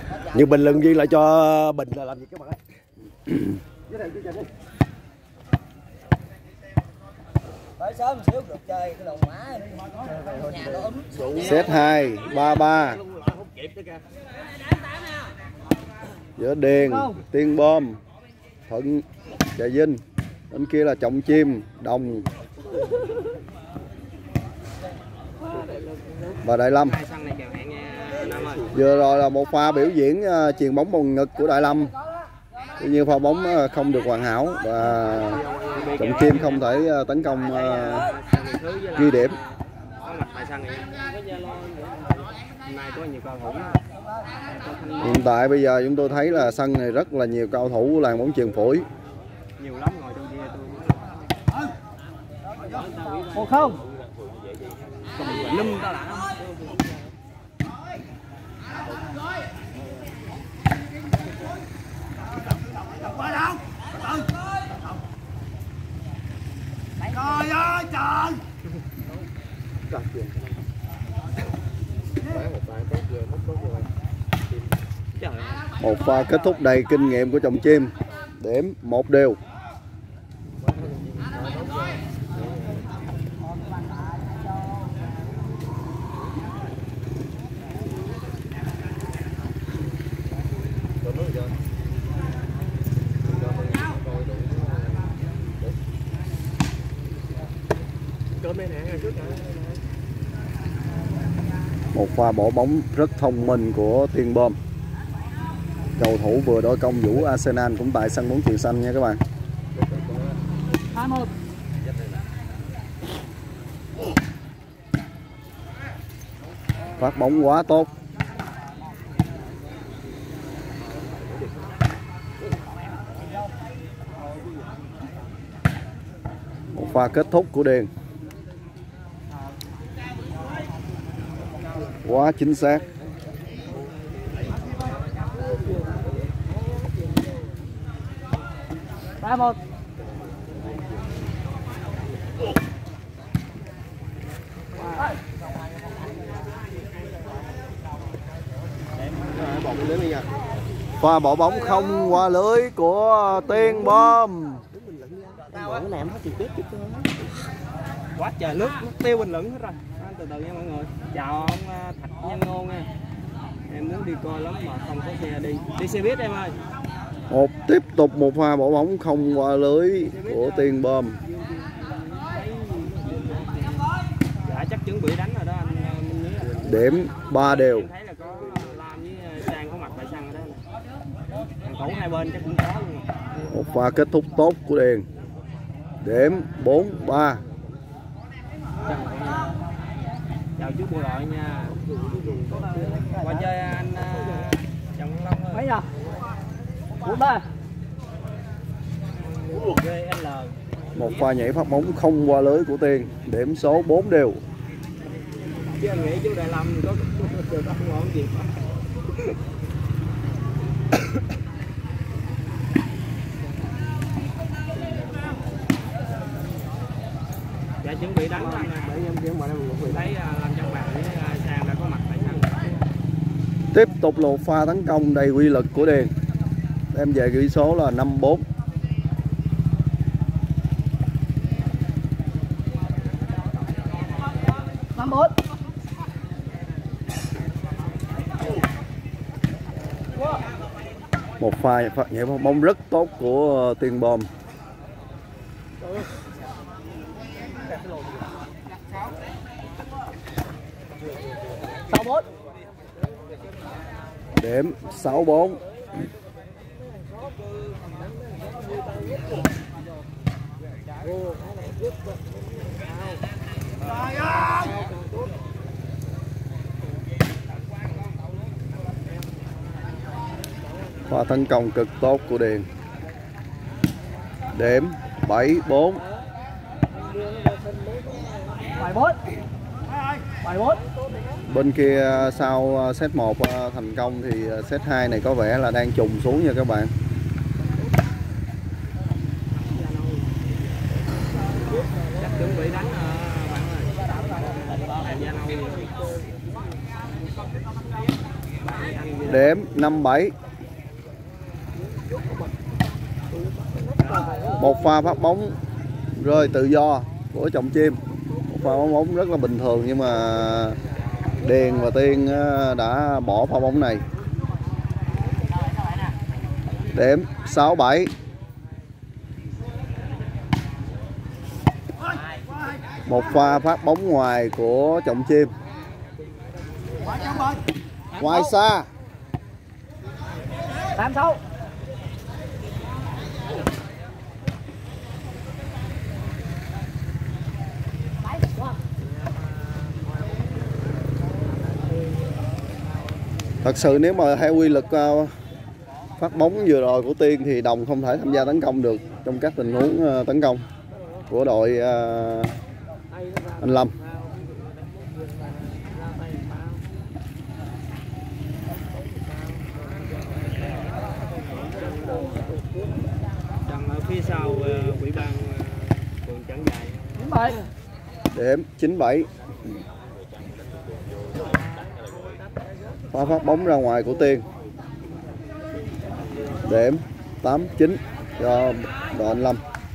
Nhưng bình luận viên lại cho Bình là làm gì các bạn ơi. Sớm xíu được chơi cái đầu má nhà nó ấm. Set 2 3-3. Giữa Điền, Tiên Bom, Thuận, Trà Vinh. Bên kia là Trọng Chim, Đồng và Đại Lâm. Vừa rồi là một pha biểu diễn chuyền bóng bằng ngực của Đại Lâm. Tuy nhiên pha bóng không được hoàn hảo và Trọng Chim không thể tấn công ghi điểm. Hiện tại bây giờ chúng tôi thấy là sân này rất là nhiều cầu thủ của làng bóng chuyền Phủi. Nhiều lắm ngồi trong kia tôi. 1-0. Lum tao đã. Trời ơi trời. Một pha kết thúc đầy kinh nghiệm của Trọng Chim. Điểm 1-1. Một pha bỏ bóng rất thông minh của Tiên Bom. Cầu thủ vừa đối công Vũ Arsenal cũng tại sân bóng chuyền xanh nha các bạn. 2-1. Phát bóng quá tốt. Một pha kết thúc của Điền. Quá chính xác. Một. Pha bỏ bóng không qua lưới của Tiên Bom. Quá trời nước tiêu bình luận hết rồi. Từ từ nha mọi người. Chào ông Thạch Nhân Ngôn nha. Em muốn đi coi lắm mà không có xe đi. Đi xe buýt em ơi. Tiếp tục một pha bỏ bóng không qua lưới của Tiên Bom. Dạ chắc chuẩn bị đánh rồi đó anh Minh Nhí. Điểm 3-3. Em thấy là có Lam với Sang có mặt tại sân đó. Thủ hai bên chắc cũng có luôn. Một pha kết thúc tốt của Điền. Điểm 4-3. Chào chú bộ đội nha. Qua chơi anh Trần Long ơi. Mấy giờ? 4-3. VL. Một pha nhảy phát bóng không qua lưới của Tiên. Điểm số 4-4. Chứ anh nghĩ chú Đại Lâm có không ngon gì. Dạ chuẩn bị đánh anh nè. Thấy làm chân bàn với Sang đã có mặt tại sân. Tiếp tục một pha tấn công đầy quy lực của Điền. Em về tỷ số là 5-4. Một pha nhảy bóng rất tốt của Tiên Bom. Điểm 6-4. Pha tấn công cực tốt của Điền. Điểm 7-4. 7-4. Bên kia sau set 1 thành công thì set 2 này có vẻ là đang trùng xuống nha các bạn. Chắc chuẩn bị đánh bạn ơi. Điểm 5-7. Một pha phát bóng rơi tự do của Trọng Chim. Một pha phát bóng rất là bình thường nhưng mà Điền và Tiên đã bỏ pha bóng này. Điểm 6-7. Một pha phát bóng ngoài của Trọng Chim. Ngoài xa. 8-6. Thật sự nếu mà theo quy luật phát bóng vừa rồi của Tiên thì Đồng không thể tham gia tấn công được trong các tình huống tấn công của đội anh Lâm. Đằng ở phía sau ủy ban phường Trảng Giài. Điểm 9-7. Pha phát bóng ra ngoài của Tiên. Điểm 8-9 cho đội anh Lâm.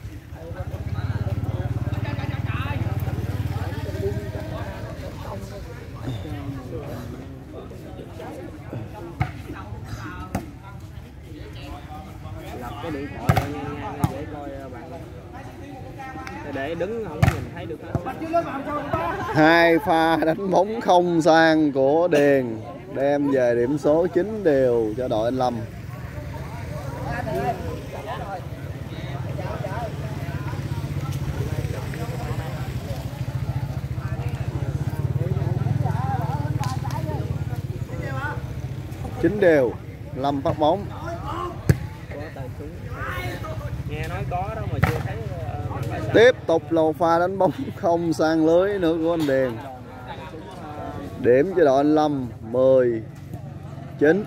Lập cái điện thoại lên nha để coi bạn. Để đứng không nhìn thấy được. Hai pha đánh bóng không sang của Điền đem về điểm số 9 đều cho đội anh Lâm. Chín đều. Lâm phát bóng. Nghe nói có đó mà chưa thấy. Tiếp tục là pha đánh bóng không sang lưới nữa của anh Điền. Điểm cho đội anh Lâm 10-9.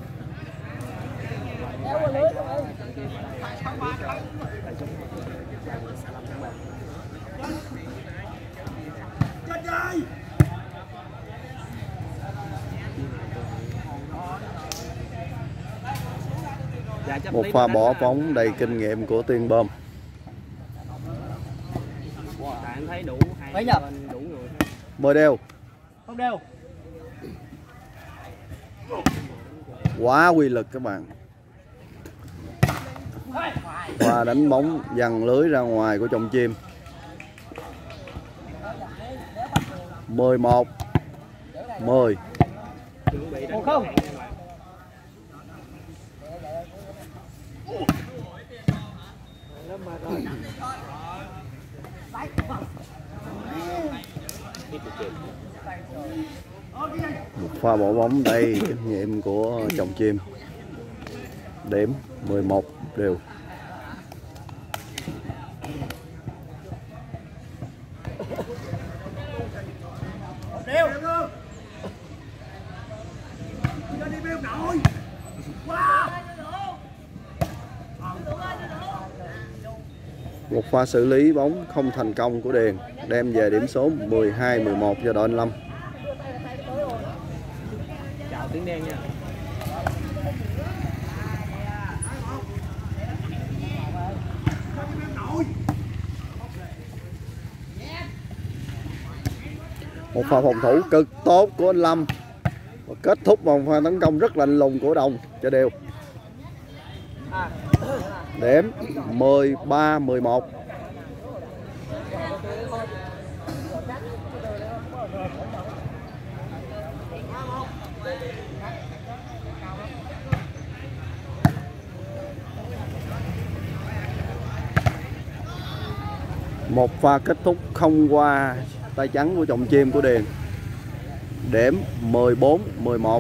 Một pha bỏ bóng đầy kinh nghiệm của Tiên Bơm. Anh thấy đủ hai bên đủ người. 10 đều. Không đều. Quá quy lực các bạn. Và đánh bóng dằn lưới ra ngoài của Trọng Chim. 11 10. Một không. Một pha bỏ bóng đầy kinh nghiệm của Trọng Chim. Điểm 11 đều. Một pha xử lý bóng không thành công của Điền đem về điểm số 12-11 cho đội anh Lâm. Chào Tiếng Đen nha. Một pha phòng thủ cực tốt của anh Lâm và kết thúc bằng pha tấn công rất lạnh lùng của Đồng cho đều. Điểm 13-11. Một pha kết thúc không qua tay trắng của Trọng Chim của Điền. Điểm 14-11.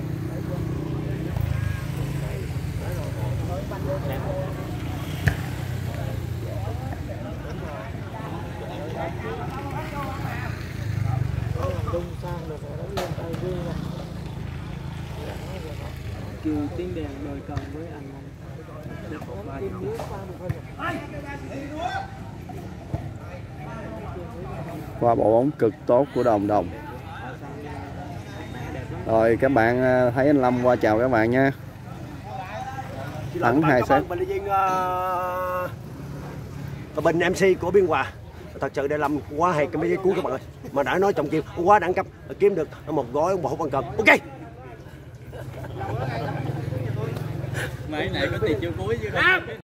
Kêu Tiếng Đen đôi cần với anh. Qua bộ bóng cực tốt của Đồng. Rồi các bạn thấy anh Lâm qua chào các bạn nha. Thắng 2 set. Bình MC của Biên Hòa. Thật sự đây Lâm quá hay cái mấy cái cuối các bạn ơi. Mà đã nói trọng kim quá đẳng cấp, kiếm được một gói bột ăn cơm. Ok. Mấy này có tiền chưa cuối chưa đâu.